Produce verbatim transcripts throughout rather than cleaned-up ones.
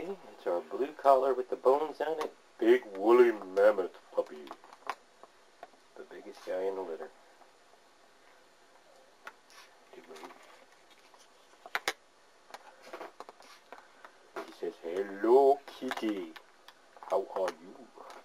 Okay, it's our blue collar with the bones on it. Big woolly mammoth puppy. The biggest guy in the litter. He says, "Hello, kitty. How are you?"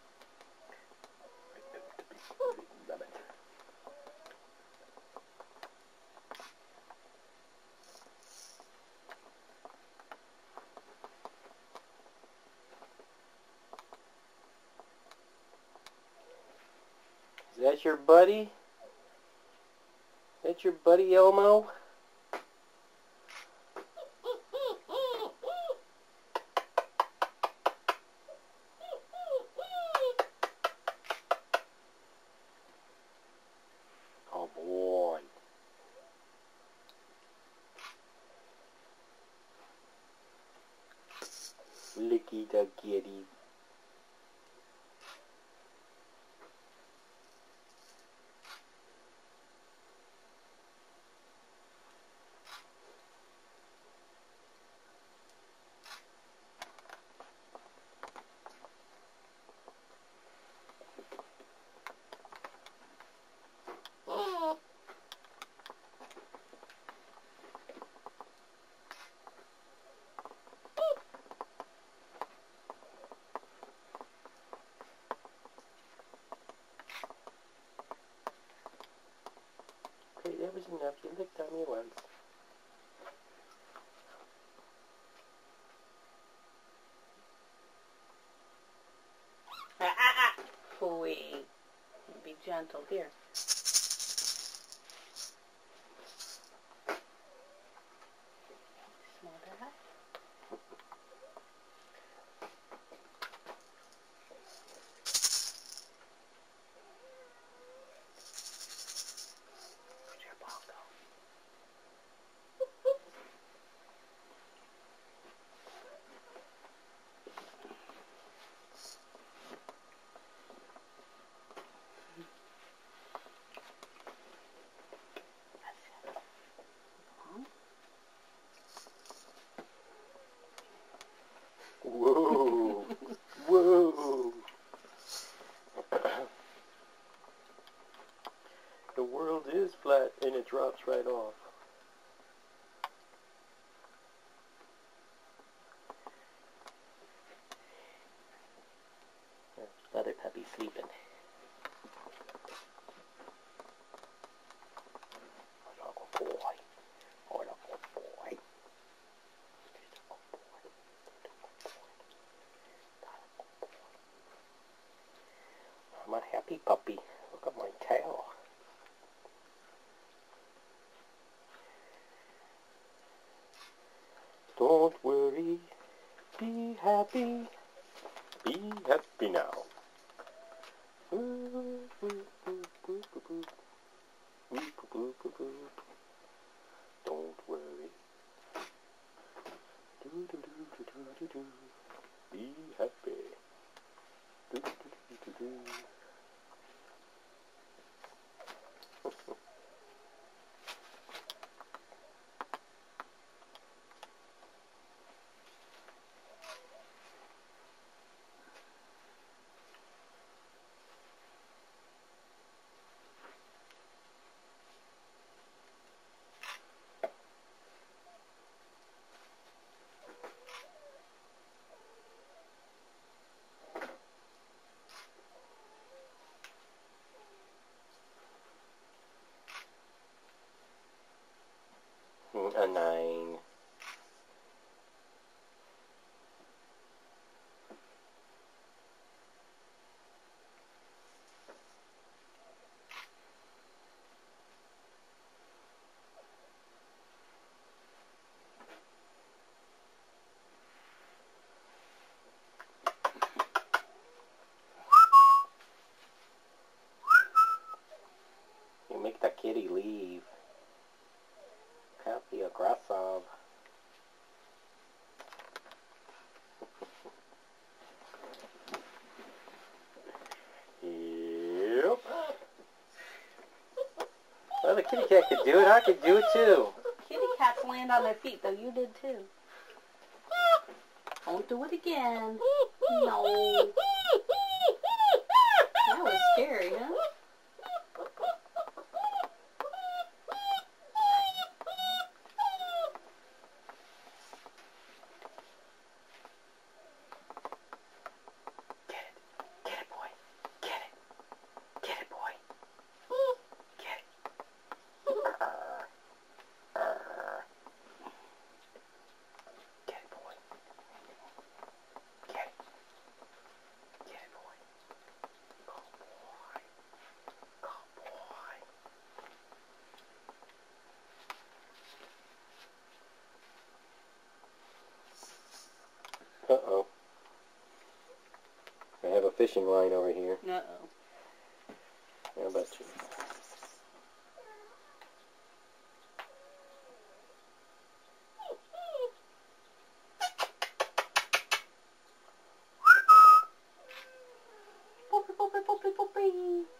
Is that your buddy? That's your buddy Elmo? Oh boy. Licky the kitty. Okay, that was enough. You licked on me once. Ah, ah, ah. Pooey. Be gentle. Here. Smell that? Where'd your ball go? Whoa. Whoa. The world is flat and it drops right off. Other puppy sleeping. Oh, boy. Oh, boy. I'm a happy puppy. Look at my tail. Don't worry. Be happy. Be happy now. Ooh, ooh, ooh, ooh, ooh, ooh. Ooh, ooh, ooh, ooh, ooh. Don't worry. Do, do, do, do, do, do, do. Be happy. Do, do, do, do, do. A nine. You make that kitty leave. Can't be aggressive. Yep. Well, the kitty cat could do it. I could do it too. Kitty cats land on their feet, though. You did too. Don't do it again. No. That was scary, huh? Uh-oh. I have a fishing line over here. Uh-oh. How about you? Puppy, puppy, puppy, puppy.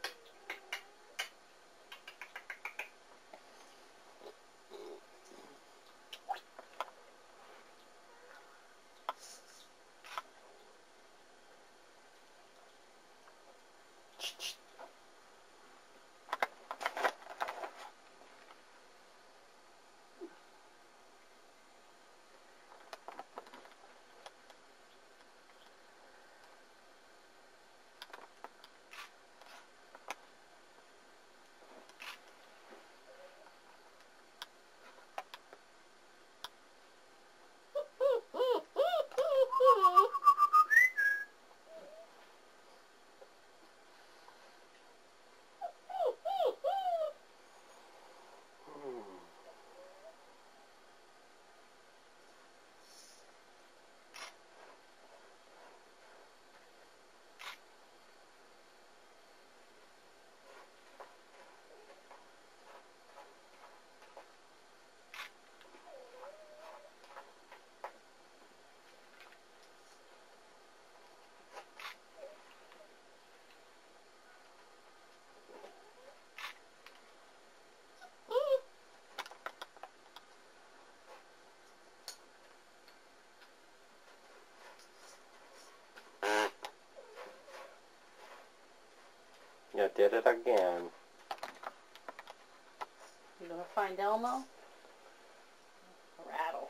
You did it again. You gonna find Elmo? Rattle.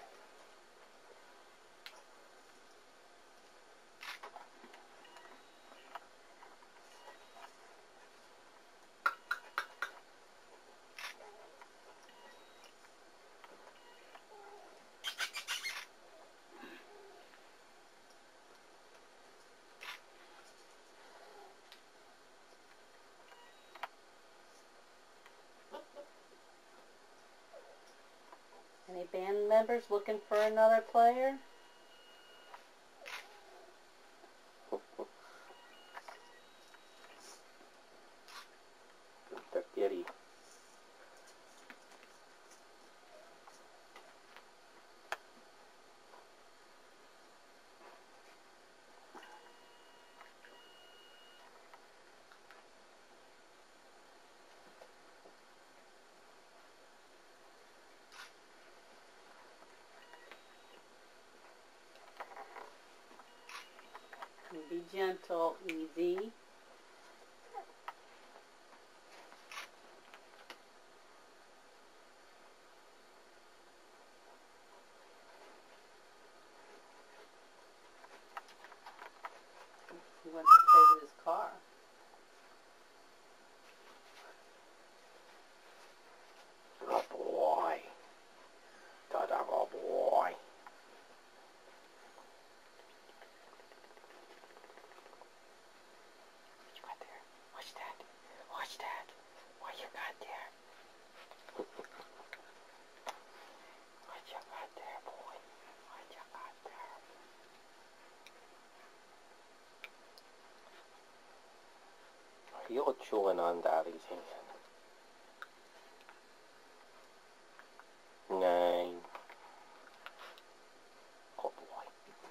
Any band members looking for another player? The kitty. Be gentle, easy. He wants to play with his car. Good boy. Good boy. Watch that. Watch that. What you got there? What you got there, boy? What you got there? You're chewing on Daddy's hand. Nine. Good boy.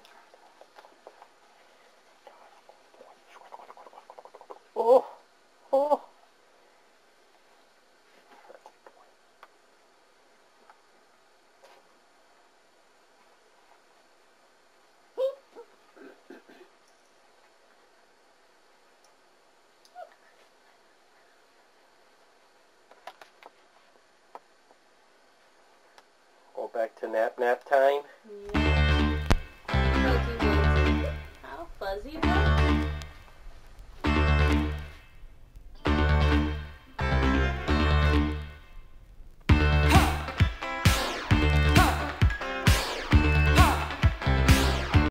Oh! Oh! Back to nap nap time. Yeah. Fuzzy Wuzzy. How fuzzy was